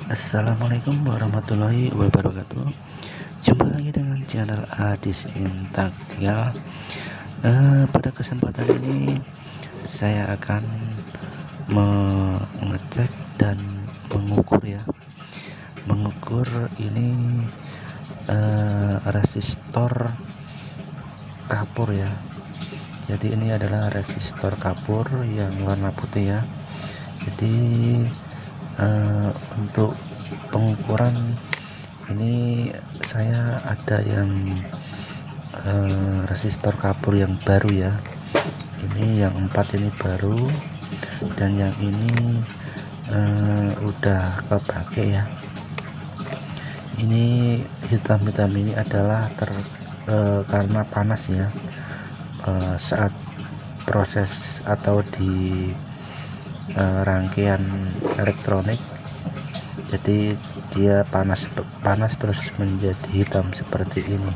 Assalamualaikum warahmatullahi wabarakatuh. Jumpa lagi dengan channel Adis Intak ya. Pada kesempatan ini saya akan mengecek dan mengukur ya. Mengukur ini resistor kapur ya. Jadi ini adalah resistor kapur yang warna putih ya. Jadi untuk pengukuran ini saya ada yang resistor kapur yang baru ya. Ini yang 4 ini baru, dan yang ini udah kepake ya. Ini hitam-hitam ini adalah karena panas ya, saat proses atau di rangkaian elektronik, jadi dia panas terus menjadi hitam seperti ini.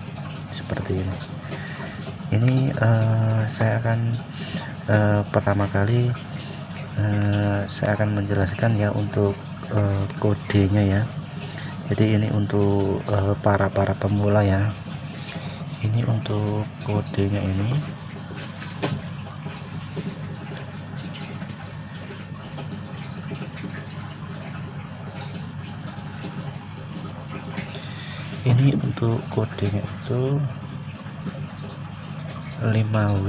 Ini saya akan pertama kali saya akan menjelaskan ya untuk kodenya ya. Jadi ini untuk para pemula ya. Ini untuk kodenya ini untuk kodenya itu 5W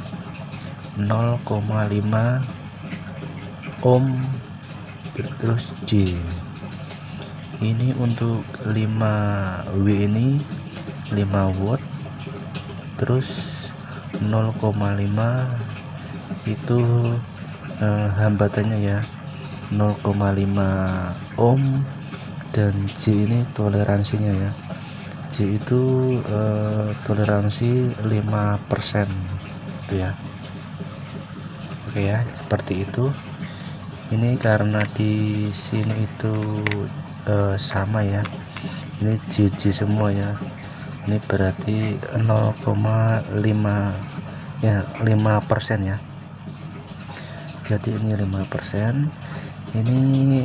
0,5 ohm terus J. Ini untuk 5W ini 5 watt, terus 0,5 itu hambatannya ya, 0,5 ohm, dan J ini toleransinya ya. J itu toleransi 5% itu ya. Oke ya, seperti itu. Ini karena di sini itu sama ya, ini JJ semua ya. Ini berarti 0,5 ya, 5% ya. Jadi ini 5%. Ini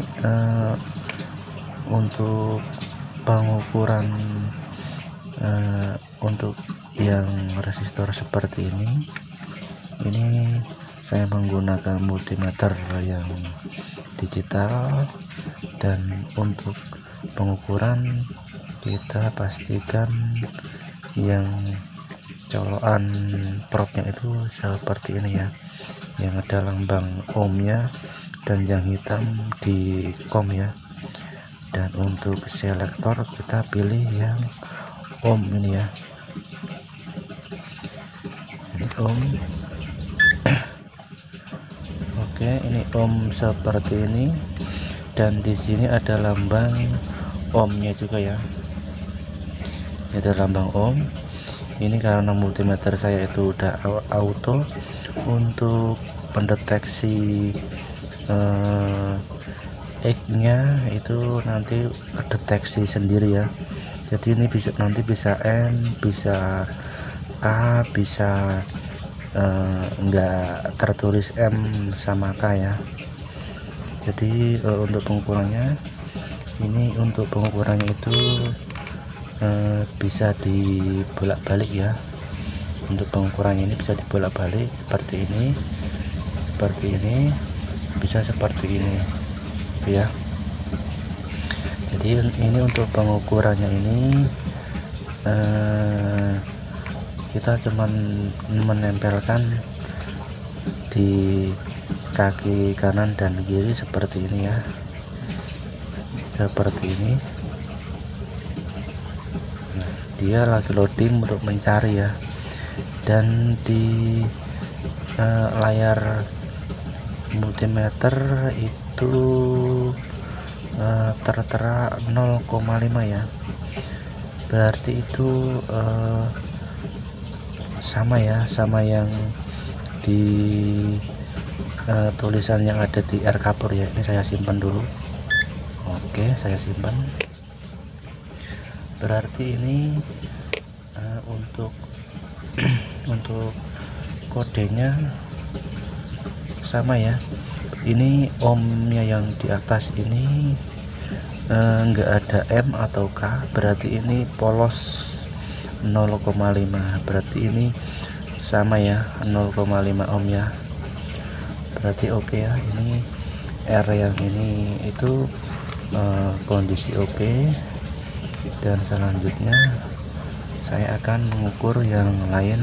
untuk pengukuran untuk yang resistor seperti ini saya menggunakan multimeter yang digital, dan untuk pengukuran kita pastikan yang colokan probnya itu seperti ini ya, yang ada lambang ohmnya dan yang hitam di kom ya. Dan untuk selektor kita pilih yang ohm ini ya, ini ohm. Oke, ini ohm seperti ini, dan di sini ada lambang ohmnya juga ya. Ini ada lambang ohm. Ini karena multimeter saya itu udah auto untuk pendeteksi X-nya itu nanti deteksi sendiri ya. Jadi ini nanti bisa N, bisa K, bisa enggak tertulis M sama K ya. Jadi untuk pengukurannya itu bisa dibolak-balik ya. Untuk pengukurannya ini bisa dibolak-balik seperti ini, bisa seperti ini ya. Jadi ini untuk pengukurannya ini kita cuman menempelkan di kaki kanan dan kiri seperti ini ya, seperti ini. Nah, dia lagi loading untuk mencari ya, dan di layar multimeter itu tertera 0,5 ya, berarti itu sama ya, sama yang di tulisan yang ada di R kapur ya. Ini saya simpan dulu. Oke, saya simpan. Berarti ini untuk untuk kodenya sama ya. Ini ohmnya yang di atas ini enggak ada M atau K, berarti ini polos 0,5, berarti ini sama ya, 0,5 ohm ya, berarti oke ya. Ini R yang ini itu kondisi oke. Dan selanjutnya saya akan mengukur yang lain,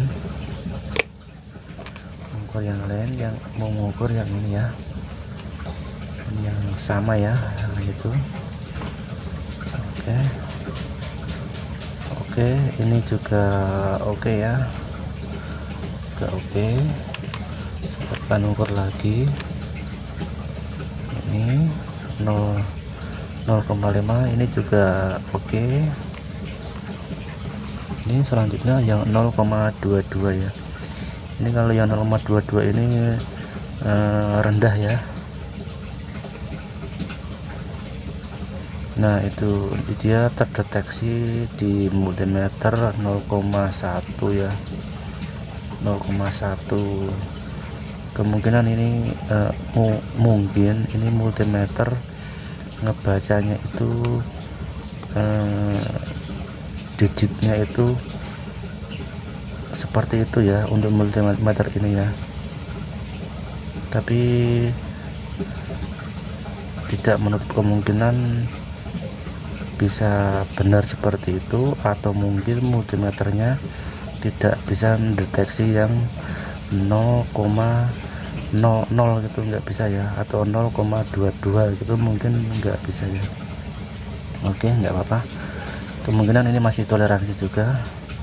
yang mengukur yang ini ya, ini yang sama ya, yang itu. Oke, ini juga oke ya, juga oke. Akan ukur lagi, ini 0,5, ini juga oke. Ini selanjutnya yang 0,22 ya. Ini kalau yang 0,22 ini rendah ya. Nah, itu dia terdeteksi di multimeter 0,1 ya, 0,1. Kemungkinan ini mungkin ini multimeter ngebacanya itu digitnya itu seperti itu ya untuk multimeter ini ya, tapi tidak menutup kemungkinan bisa benar seperti itu, atau mungkin multimeternya tidak bisa mendeteksi yang 0,00 gitu, nggak bisa ya, atau 0,22 gitu mungkin nggak bisa ya. Oke, nggak apa-apa, kemungkinan ini masih toleransi juga.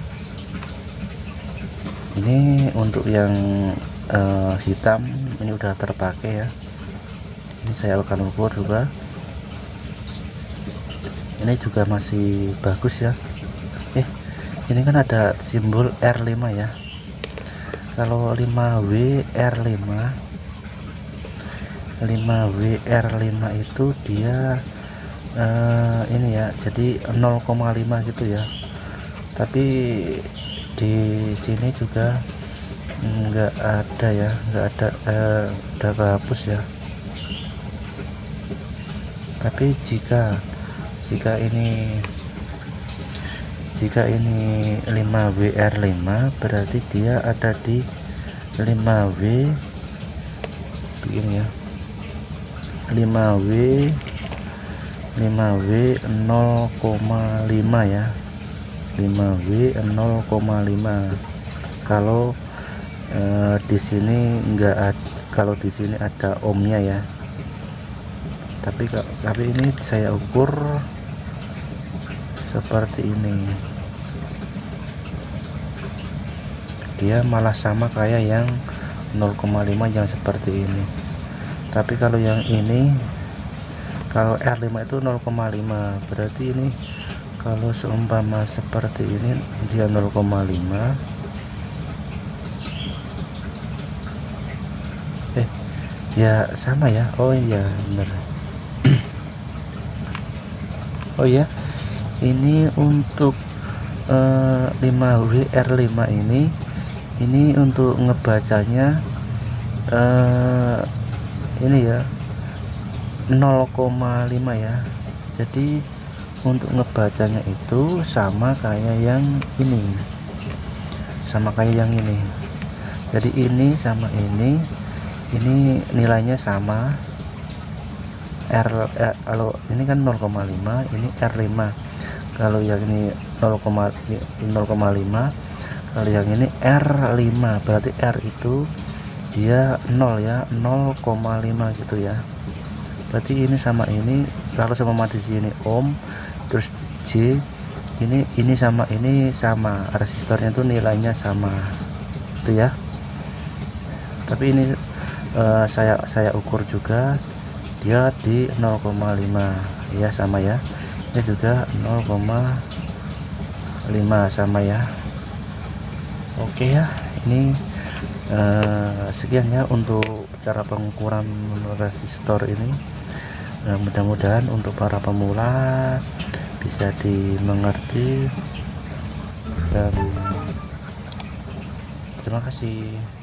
Ini untuk yang hitam ini udah terpakai ya, ini saya akan ukur juga. Ini juga masih bagus ya. Ini kan ada simbol R5 ya. Kalau 5W R5 itu dia ini ya, jadi 0,5 gitu ya. Tapi di sini juga enggak ada ya, enggak ada, udah kehapus ya. Tapi jika ini 5W R5, berarti dia ada di 5W begini ya, 5W 0,5 ya, 5W 0,5. Kalau di sini enggak ada, kalau di sini ada ohmnya ya. Tapi ini saya ukur seperti ini, dia malah sama kayak yang 0,5 yang seperti ini. Tapi kalau yang ini, kalau R5 itu 0,5, berarti ini kalau seumpama seperti ini dia 0,5. Ya sama ya. Oh iya bener. Oh ya, ini untuk 5W R5 ini untuk ngebacanya ini ya 0,5 ya. Jadi untuk ngebacanya itu sama kayak yang ini, jadi ini sama ini nilainya sama. Kalau ini kan 0,5, ini R5. Kalau yang ini 0,5, kalau yang ini R5, berarti R itu dia 0 ya, 0,5 gitu ya. Berarti ini sama ini, kalau sama di sini ohm, terus J ini sama ini sama, resistornya itu nilainya sama itu ya. Tapi ini saya ukur juga dia di 0,5 ya, sama ya. Ini juga 0,5 sama ya. Oke ya, ini sekian ya untuk cara pengukuran resistor ini. Mudah-mudahan untuk para pemula bisa dimengerti, dan terima kasih.